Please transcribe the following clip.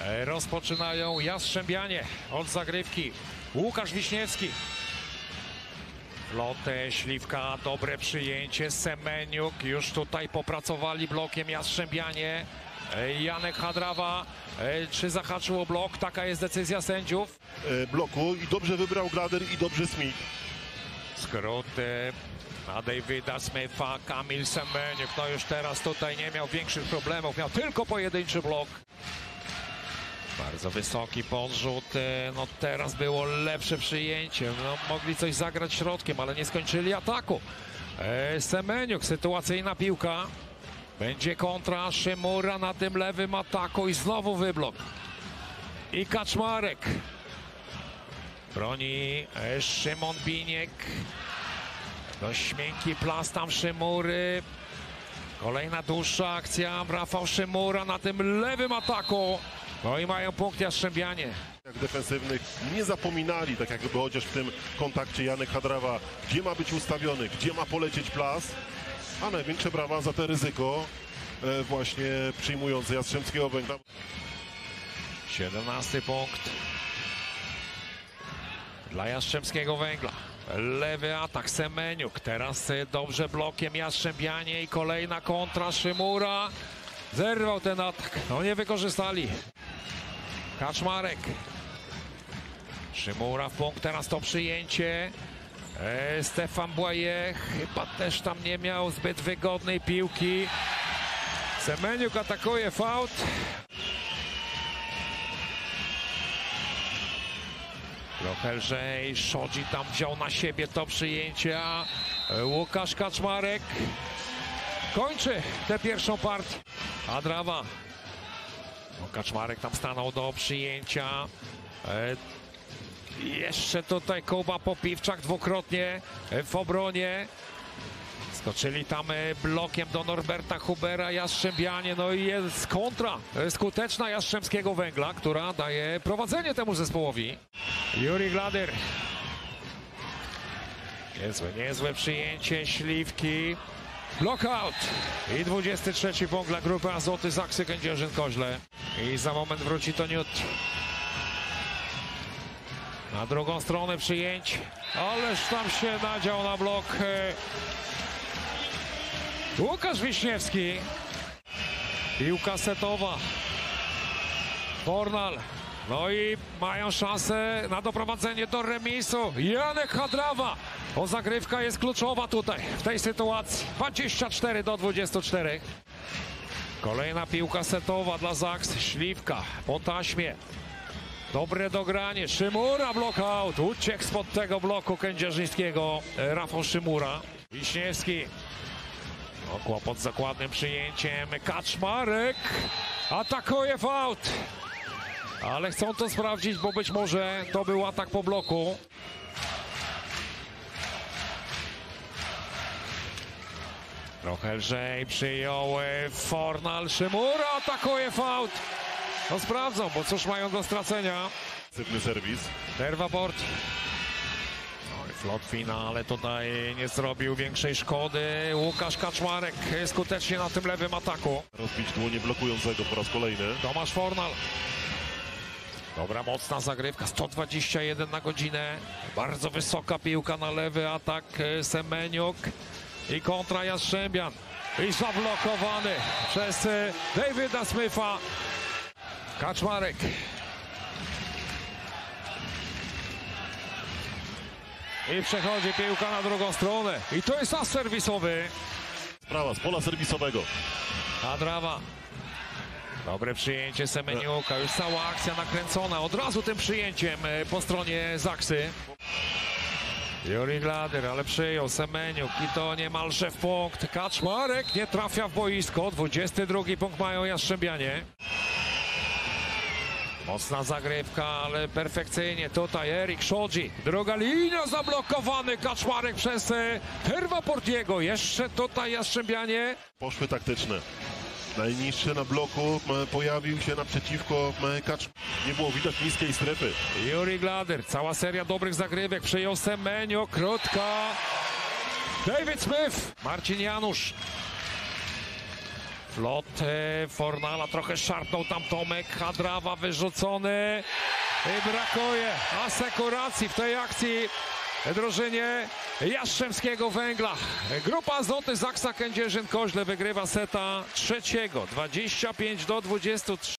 Rozpoczynają Jastrzębianie od zagrywki. Łukasz Wiśniewski. Lotę, Śliwka, dobre przyjęcie. Semeniuk, już tutaj popracowali blokiem Jastrzębianie. Janek Hadrawa, czy zahaczyło blok? Taka jest decyzja sędziów. Bloku i dobrze wybrał Glader i dobrze Smith. Skróty na Davida Smitha, Kamil Semeniuk. No już teraz tutaj nie miał większych problemów, miał tylko pojedynczy blok. Bardzo wysoki podrzut, no teraz było lepsze przyjęcie, no mogli coś zagrać środkiem, ale nie skończyli ataku. Semeniuk, sytuacyjna piłka, będzie kontra, Szymura na tym lewym ataku i znowu wyblok. I Kaczmarek, broni Szymon Biniek, dość miękki plas tam Szymury, kolejna dłuższa akcja, Rafał Szymura na tym lewym ataku. No i mają punkt Jastrzębianie. Jak defensywnych nie zapominali, tak jakby chociaż w tym kontakcie Janek Hadrawa, gdzie ma być ustawiony, gdzie ma polecieć plas, a największe brawa za te ryzyko właśnie przyjmujące Jastrzębskiego Węgla. 17 punkt dla Jastrzębskiego Węgla. Lewy atak Semeniuk, teraz dobrze blokiem Jastrzębianie i kolejna kontra Szymura. Zerwał ten atak, no nie wykorzystali. Kaczmarek. Szymura w punkt, teraz to przyjęcie. Stefan Błaje chyba też tam nie miał zbyt wygodnej piłki. Semeniuk atakuje, fault. Trochę lżej, Szodzi tam wziął na siebie to przyjęcie, a Łukasz Kaczmarek kończy tę pierwszą partię. Hadrawa. Kaczmarek tam stanął do przyjęcia. Jeszcze tutaj Kuba Popiwczak dwukrotnie w obronie. Skoczyli tam blokiem do Norberta Hubera Jastrzębianie. No i jest kontra skuteczna Jastrzębskiego Węgla, która daje prowadzenie temu zespołowi. Juri Glader. Niezłe przyjęcie Śliwki. Blockout i 23 punkt dla grupy Azoty Zaksy Kędzierzyn-Koźle. I za moment wróci to Niut. Na drugą stronę przyjęć. Ależ tam się nadział na blok Łukasz Wiśniewski. Piłka setowa. Fornal. No i mają szansę na doprowadzenie do remisu. Janek Hadrawa. Bo zagrywka jest kluczowa tutaj, w tej sytuacji. 24-24. Kolejna piłka setowa dla Zaks. Śliwka po taśmie. Dobre dogranie. Szymura, blockout. Uciekł spod tego bloku kędzierzyńskiego Rafał Szymura. Wiśniewski. No, kłopot z zakładnym przyjęciem. Kaczmarek atakuje, fault. Ale chcą to sprawdzić, bo być może to był atak po bloku. Trochę lżej przyjął Fornal. Szymura atakuje, fault. No sprawdzą, bo cóż mają do stracenia. Sypny serwis. Terwaport. No i flot finale tutaj nie zrobił większej szkody. Łukasz Kaczmarek skutecznie na tym lewym ataku. Rozbić dłonie blokującego po raz kolejny. Tomasz Fornal. Dobra, mocna zagrywka, 121 na godzinę. Bardzo wysoka piłka na lewy atak Semeniuk. I kontra Jastrzębian. I zablokowany przez Davida Smitha. Kaczmarek. I przechodzi piłka na drugą stronę. I to jest as serwisowy. Sprawa z pola serwisowego. Hadrawa. Dobre przyjęcie Semeniuka. Już cała akcja nakręcona od razu tym przyjęciem po stronie Zaksy. Juri Glader, ale przyjął Semeniuk i to niemalże w punkt. Kaczmarek nie trafia w boisko. 22 punkt mają Jastrzębianie. Mocna zagrywka, ale perfekcyjnie tutaj Erik Szodzi. Druga linia, zablokowany Kaczmarek przez Terwaportiego. Jeszcze tutaj Jastrzębianie. Poszły taktyczne. Najniższy na bloku pojawił się naprzeciwko Kacz. Nie było widać niskiej strefy. Juri Glader, cała seria dobrych zagrywek. Przyjął Semeniuk, krótka. David Smith, Marcin Janusz. Flot Fornala trochę szarpnął tam Tomek. Hadrawa wyrzucony. I brakuje asekuracji w tej akcji drużynie Jastrzębskiego Węgla. Grupa Złoty Zaksa Kędzierzyn-Koźle wygrywa seta trzeciego 25-23.